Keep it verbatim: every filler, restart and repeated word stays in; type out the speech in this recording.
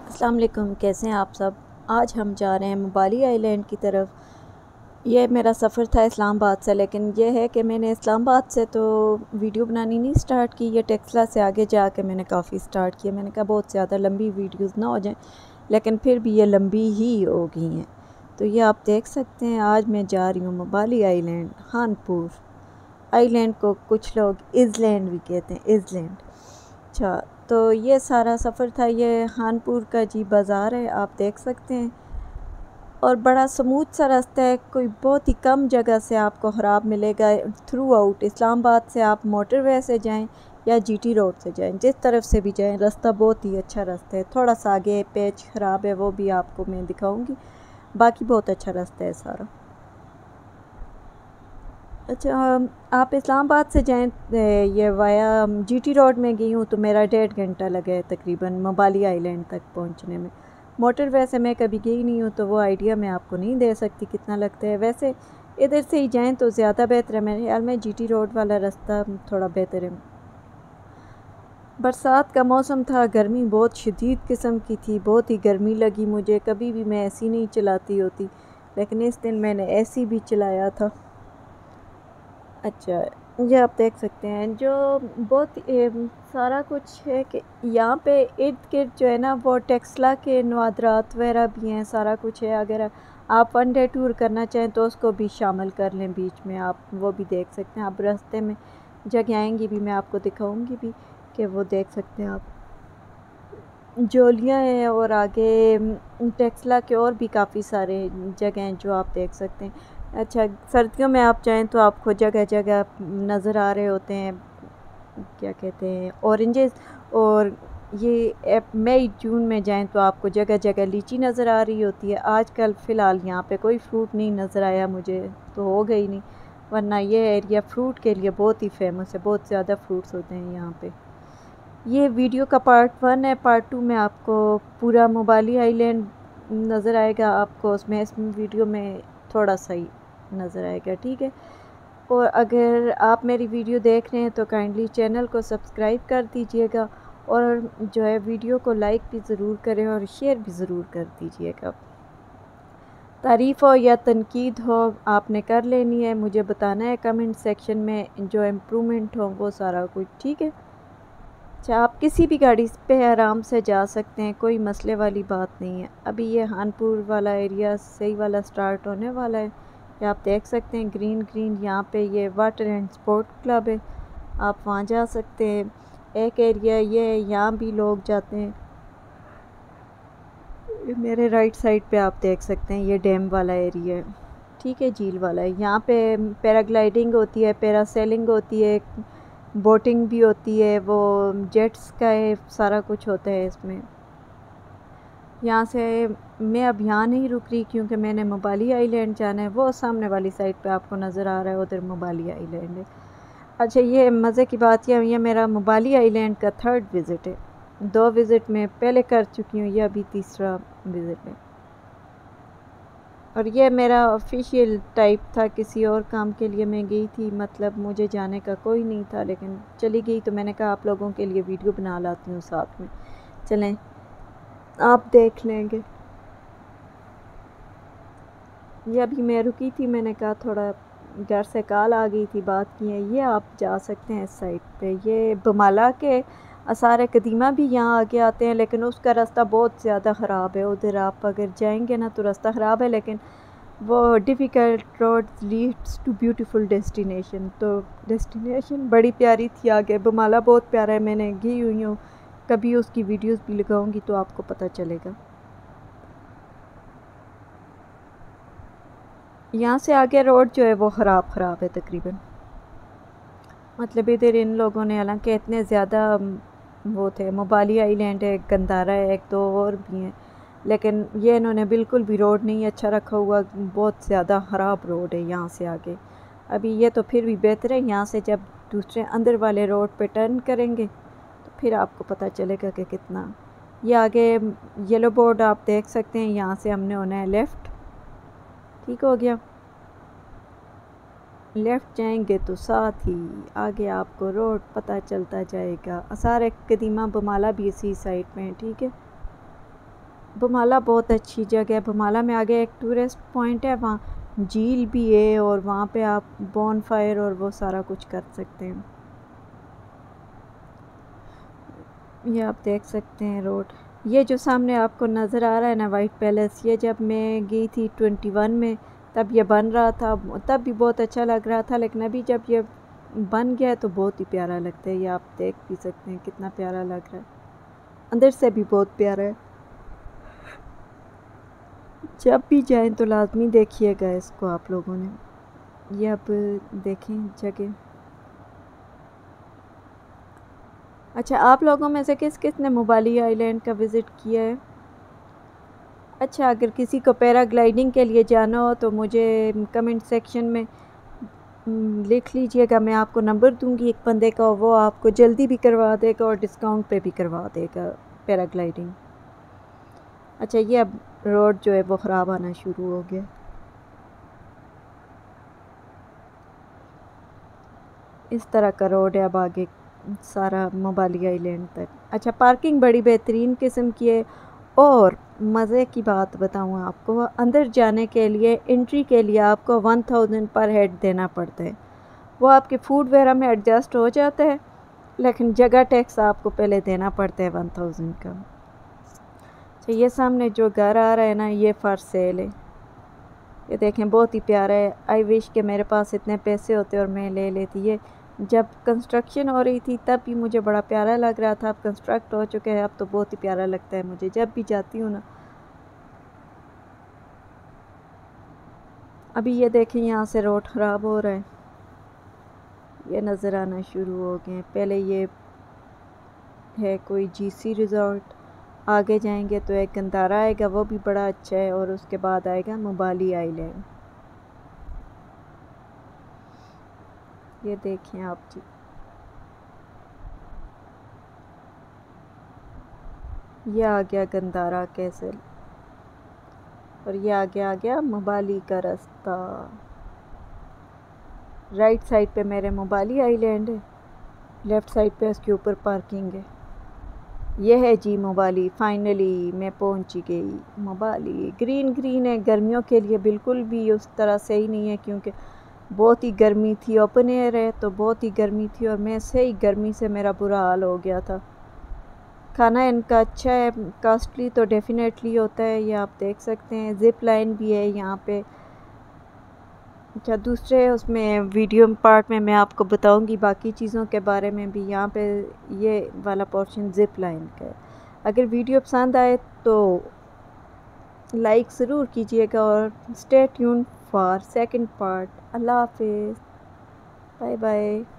अस्सलाम वालेकुम, कैसे हैं आप सब। आज हम जा रहे हैं मुबाली आइलैंड की तरफ। ये मेरा सफ़र था इस्लामाबाद से, लेकिन ये है कि मैंने इस्लामाबाद से तो वीडियो बनानी नहीं स्टार्ट की, ये टेक्सला से आगे जाके मैंने काफ़ी स्टार्ट किया। मैंने कहा बहुत ज़्यादा लंबी वीडियोस ना हो जाएं, लेकिन फिर भी ये लंबी ही हो गई हैं। तो ये आप देख सकते हैं, आज मैं जा रही हूँ मुबाली आइलैंड, खानपुर आइलैंड को कुछ लोग इज़लैंड भी कहते हैं, इज़लैंड। अच्छा, तो ये सारा सफ़र था। ये खानपुर का जी बाज़ार है, आप देख सकते हैं, और बड़ा स्मूथ सा रास्ता है। कोई बहुत ही कम जगह से आपको ख़राब मिलेगा। थ्रू आउट इस्लामाबाद से आप मोटरवे से जाएं या जीटी रोड से जाएं, जिस तरफ से भी जाएं, रास्ता बहुत ही अच्छा रास्ता है। थोड़ा सा आगे पेच ख़राब है, वो भी आपको मैं दिखाऊंगी, बाकी बहुत अच्छा रास्ता है सारा। अच्छा, आप इस्लामाबाद से जाएं, ये वाया जीटी रोड में गई हूँ तो मेरा डेढ़ घंटा लगा है तकरीबन मुबाली आइलैंड तक पहुँचने में। मोटर वैसे मैं कभी गई नहीं हूँ तो वो आइडिया मैं आपको नहीं दे सकती कितना लगता है। वैसे इधर से ही जाएं तो ज़्यादा बेहतर है, मेरे ख्याल में जीटी रोड वाला रास्ता थोड़ा बेहतर है। बरसात का मौसम था, गर्मी बहुत शदीद किस्म की थी, बहुत ही गर्मी लगी मुझे। कभी भी मैं एसी नहीं चलाती होती, लेकिन इस दिन मैंने एसी भी चलाया था। अच्छा, ये आप देख सकते हैं, जो बहुत ए, सारा कुछ है कि यहाँ पे इर्द गिर्द जो है ना, वो टेक्सला के नवादरात वगैरह भी हैं, सारा कुछ है। अगर आप वन डे टूर करना चाहें तो उसको भी शामिल कर लें, बीच में आप वो भी देख सकते हैं। आप रास्ते में जगह आएंगी भी, मैं आपको दिखाऊंगी भी कि वो देख सकते हैं आप। जोलियाँ हैं और आगे टेक्सला के और भी काफ़ी सारे जगह हैं जो आप देख सकते हैं। अच्छा, सर्दियों में आप चाहें तो आपको जगह जगह नज़र आ रहे होते हैं, क्या कहते हैं, ऑरेंजेस। और ये मई जून में जाएं तो आपको जगह जगह लीची नज़र आ रही होती है। आजकल फ़िलहाल यहाँ पे कोई फ्रूट नहीं नज़र आया मुझे, तो हो गई नहीं, वरना ये एरिया फ्रूट के लिए बहुत ही फेमस है, बहुत ज़्यादा फ्रूट्स होते हैं यहाँ पे। ये वीडियो का पार्ट वन है, पार्ट टू में आपको पूरा मुबाली आइलैंड नज़र आएगा आपको, उसमें इस वीडियो में थोड़ा सा ही नज़र आएगा, ठीक है। और अगर आप मेरी वीडियो देख रहे हैं तो काइंडली चैनल को सब्सक्राइब कर दीजिएगा, और जो है वीडियो को लाइक भी ज़रूर करें और शेयर भी ज़रूर कर दीजिएगा। तारीफ़ हो या तनकीद हो आपने कर लेनी है, मुझे बताना है कमेंट सेक्शन में, जो इम्प्रूवमेंट हो वो सारा कुछ, ठीक है। अच्छा, आप किसी भी गाड़ी पे आराम से जा सकते हैं, कोई मसले वाली बात नहीं है। अभी ये खानपुर वाला एरिया सही वाला स्टार्ट होने वाला है। ये आप देख सकते हैं ग्रीन ग्रीन, यहाँ पे ये वाटर एंड स्पोर्ट क्लब है, आप वहाँ जा सकते हैं। एक एरिया ये है, यहाँ भी लोग जाते हैं। मेरे राइट साइड पे आप देख सकते हैं ये डैम वाला एरिया है, ठीक है, झील वाला है। यहाँ पे पैराग्लाइडिंग होती है, पैरासेलिंग होती है, बोटिंग भी होती है, वो जेट्स का है, सारा कुछ होता है इसमें। यहाँ से मैं अब यहाँ नहीं रुक रही क्योंकि मैंने मुबाली आइलैंड जाना है। वो सामने वाली साइड पे आपको नज़र आ रहा है, उधर मुबाली आइलैंड है। अच्छा, ये मज़े की बात यह ये मेरा मुबाली आइलैंड का थर्ड विज़िट है। दो विज़िट मैं पहले कर चुकी हूँ, यह अभी तीसरा विज़िट है। और ये मेरा ऑफिशियल टाइप था, किसी और काम के लिए मैं गई थी, मतलब मुझे जाने का कोई नहीं था, लेकिन चली गई तो मैंने कहा आप लोगों के लिए वीडियो बना लाती हूँ साथ में, चलें आप देख लेंगे। ये अभी मैं रुकी थी, मैंने कहा थोड़ा घर से कॉल आ गई थी, बात की है। ये आप जा सकते हैं इस साइड पे, ये बमाला के आसार कदीमा भी यहाँ आगे आते हैं, लेकिन उसका रास्ता बहुत ज़्यादा ख़राब है। उधर आप अगर जाएंगे ना तो रास्ता ख़राब है, लेकिन वो difficult road leads to beautiful destination. तो डेस्टिनेशन बड़ी प्यारी थी आगे, बमाला बहुत प्यारा है, मैंने गई हुई हूँ, कभी उसकी वीडियोस भी लगाऊंगी तो आपको पता चलेगा। यहाँ से आगे रोड जो है वो ख़राब ख़राब है तकरीबन, मतलब इधर इन लोगों ने, हालांकि इतने ज़्यादा वो थे, मुबाली आइलैंड है, गंदारा है, एक दो और भी हैं, लेकिन ये इन्होंने बिल्कुल भी रोड नहीं अच्छा रखा हुआ, बहुत ज़्यादा ख़राब रोड है यहाँ से आगे। अभी ये तो फिर भी बेहतर है, यहाँ से जब दूसरे अंदर वाले रोड पे टर्न करेंगे तो फिर आपको पता चलेगा कि कितना। ये आगे येलो बोर्ड आप देख सकते हैं, यहाँ से हमने होना है लेफ़्ट, ठीक हो गया। लेफ़्ट जाएंगे तो साथ ही आगे आपको रोड पता चलता जाएगा। आसार कदीमा बमाला भी इसी साइड में है, ठीक है। भमाला बहुत अच्छी जगह है। भमाला में आगे एक टूरिस्ट पॉइंट है, वहाँ झील भी है और वहाँ पे आप बॉन फायर और वो सारा कुछ कर सकते हैं। ये आप देख सकते हैं रोड। ये जो सामने आपको नज़र आ रहा है ना वाइट पैलेस, ये जब मैं गई थी ट्वेंटी वन में तब ये बन रहा था, तब भी बहुत अच्छा लग रहा था, लेकिन अभी जब ये बन गया है तो बहुत ही प्यारा लगता है। ये आप देख भी सकते हैं कितना प्यारा लग रहा है, अंदर से भी बहुत प्यारा है। जब भी जाएं तो लाजमी देखिएगा इसको आप लोगों ने। ये अब देखें जगह। अच्छा, आप लोगों में से किस किस ने मुबाली आइलैंड का विज़िट किया है? अच्छा, अगर किसी को पैराग्लाइडिंग के लिए जाना हो तो मुझे कमेंट सेक्शन में लिख लीजिएगा, मैं आपको नंबर दूंगी एक बंदे का, वो आपको जल्दी भी करवा देगा और डिस्काउंट पे भी करवा देगा पैराग्लाइडिंग। अच्छा, ये अब रोड जो है वो ख़राब आना शुरू हो गया। इस तरह का रोड है अब आगे सारा मुबाली आइलैंड तक। अच्छा, पार्किंग बड़ी बेहतरीन किस्म की है। और मज़े की बात बताऊँ आपको, अंदर जाने के लिए एंट्री के लिए आपको वन थाउजेंड पर हेड देना पड़ता है। वो आपके फूड वगैरह में एडजस्ट हो जाता है, लेकिन जगह टैक्स आपको पहले देना पड़ता है वन थाउजेंड का। तो ये सामने जो घर आ रहा है ना, ये फॉर सेल है। ये देखें बहुत ही प्यारा है। आई विश कि मेरे पास इतने पैसे होते और मैं ले लेती। ये जब कंस्ट्रक्शन हो रही थी तब भी मुझे बड़ा प्यारा लग रहा था, अब कंस्ट्रक्ट हो चुके हैं, अब तो बहुत ही प्यारा लगता है मुझे जब भी जाती हूँ ना। अभी ये देखें यहाँ से रोड ख़राब हो रहा है, ये नज़र आना शुरू हो गए। पहले ये है कोई जीसी रिज़ॉर्ट, आगे जाएंगे तो एक गंदारा आएगा, वो भी बड़ा अच्छा है, और उसके बाद आएगा मुबाली आइलैंड। ये देखें आप जी, ये आ गया गंदारा कैसल और ये आगे आ गया मुबाली का रास्ता। राइट साइड पे मेरे मुबाली आइलैंड है, लेफ़्ट साइड पे इसके ऊपर पार्किंग है। ये है जी मुबाली, फाइनली मैं पहुंच गई मुबाली। ग्रीन ग्रीन है, गर्मियों के लिए बिल्कुल भी उस तरह सही नहीं है, क्योंकि बहुत ही गर्मी थी। ओपन एयर है तो बहुत ही गर्मी थी और मैं सही गर्मी से मेरा बुरा हाल हो गया था। खाना इनका अच्छा है, कॉस्टली तो डेफिनेटली होता है। ये आप देख सकते हैं, ज़िप लाइन भी है यहाँ पे। अच्छा, दूसरे उसमें वीडियो पार्ट में मैं आपको बताऊंगी बाकी चीज़ों के बारे में भी। यहाँ पे ये वाला पोर्शन ज़िप लाइन का है। अगर वीडियो पसंद आए तो लाइक ज़रूर कीजिएगा और stay tune for second part. अल्लाह हाफिज़, बाय बाय।